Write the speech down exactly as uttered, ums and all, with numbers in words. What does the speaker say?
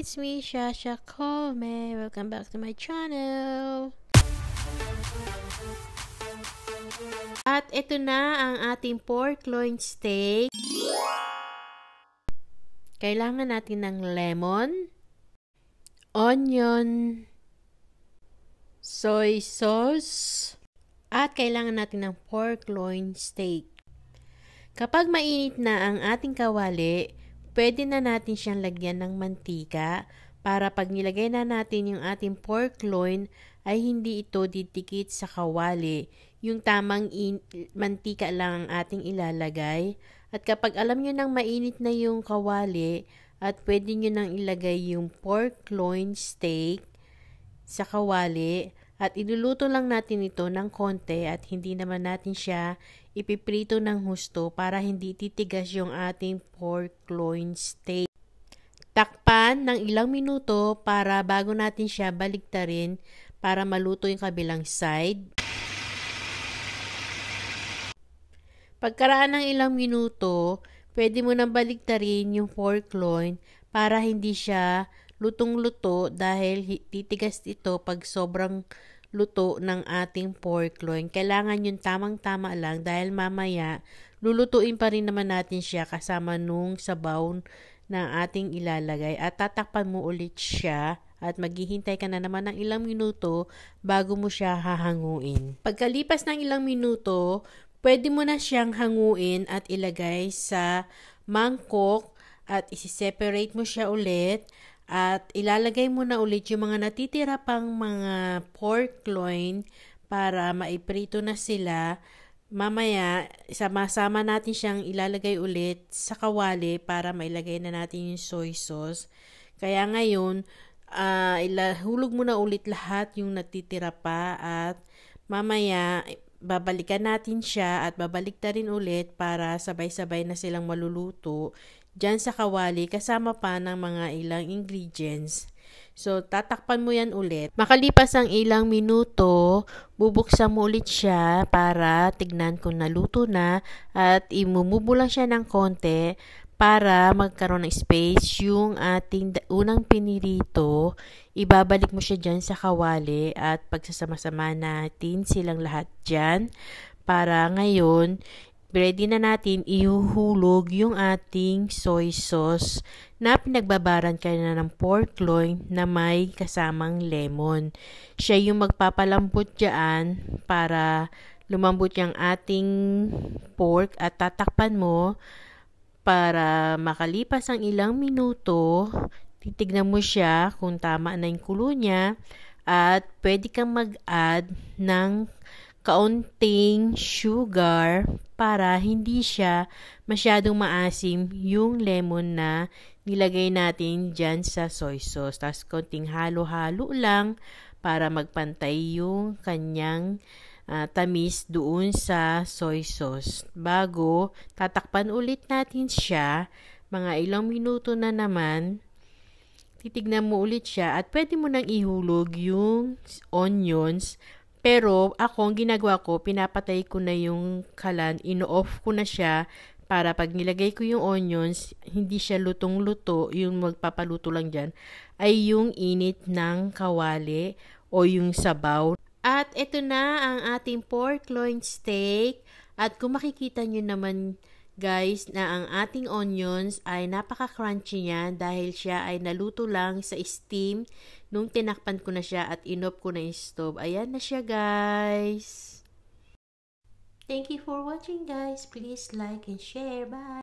It's me, Shasha Colme. Welcome back to my channel. At ito na ang ating pork loin steak. Kailangan natin ng lemon, onion, soy sauce, at kailangan natin ng pork loin steak. Kapag mainit na ang ating kawali, pwede na natin siyang lagyan ng mantika para pag nilagay na natin yung ating pork loin ay hindi ito didikit sa kawali. Yung tamang mantika lang ang ating ilalagay. At kapag alam nyo nang mainit na yung kawali at pwede nyo nang ilagay yung pork loin steak sa kawali at iluluto lang natin ito ng konti at hindi naman natin siya ipiprito ng husto para hindi titigas yung ating pork loin steak. Takpan ng ilang minuto para bago natin siya baliktarin para maluto yung kabilang side. Pagkaraan ng ilang minuto, pwede mo nang baliktarin yung pork loin para hindi siya lutong-luto dahil titigas ito pag sobrang luto ng ating pork loin. Kailangan yung tamang-tama lang dahil mamaya lulutuin pa rin naman natin siya kasama nung sabaw na ating ilalagay. At tatakpan mo ulit siya at maghihintay ka na naman ng ilang minuto bago mo siya hahanguin. Pagkalipas ng ilang minuto, pwede mo na siyang hanguin at ilagay sa mangkok at isi-separate mo siya ulit. At ilalagay mo na ulit yung mga natitira pang mga pork loin para maiprito na sila. Mamaya, sama-sama natin siyang ilalagay ulit sa kawali para mailagay na natin yung soy sauce. Kaya ngayon, uh, ilahulog mo na ulit lahat yung natitira pa at mamaya babalikan natin siya at babalik na rin ulit para sabay-sabay na silang maluluto dyan sa kawali kasama pa ng mga ilang ingredients. So, tatakpan mo yan ulit. Makalipas ang ilang minuto, bubuksan mo ulit siya para tignan kung naluto na at imumubo lang siya ng konti para magkaroon ng space yung ating unang pinirito. Ibabalik mo siya dyan sa kawali at pagsasama-sama natin silang lahat dyan para ngayon ready na natin ihuhulog yung ating soy sauce na pinagbabaran ka na ng pork loin na may kasamang lemon. Siya yung magpapalambot dyan para lumambot yung ating pork at tatakpan mo para makalipas ang ilang minuto. Titignan mo siya kung tama na yung kulo niya at pwede kang mag-add ng kaunting sugar para hindi siya masyadong maasim yung lemon na nilagay natin dyan sa soy sauce. Tapos konting halo-halo lang para magpantay yung kanyang uh, tamis doon sa soy sauce. Bago, tatakpan ulit natin siya. Mga ilang minuto na naman, titignan mo ulit siya at pwede mo nang ihulog yung onions. Pero ako, ang ginagawa ko, pinapatay ko na yung kalan, ino-off ko na siya para pag nilagay ko yung onions, hindi siya lutong-luto, yung magpapaluto lang dyan, ay yung init ng kawali o yung sabaw. At ito na ang ating pork loin steak. At kung makikita nyo naman guys na ang ating onions ay napaka-crunchy niya dahil siya ay naluto lang sa steam nung tinakpan ko na siya at inop ko na yung stove. Ayan na siya guys. Thank you for watching guys. Please like and share. Bye!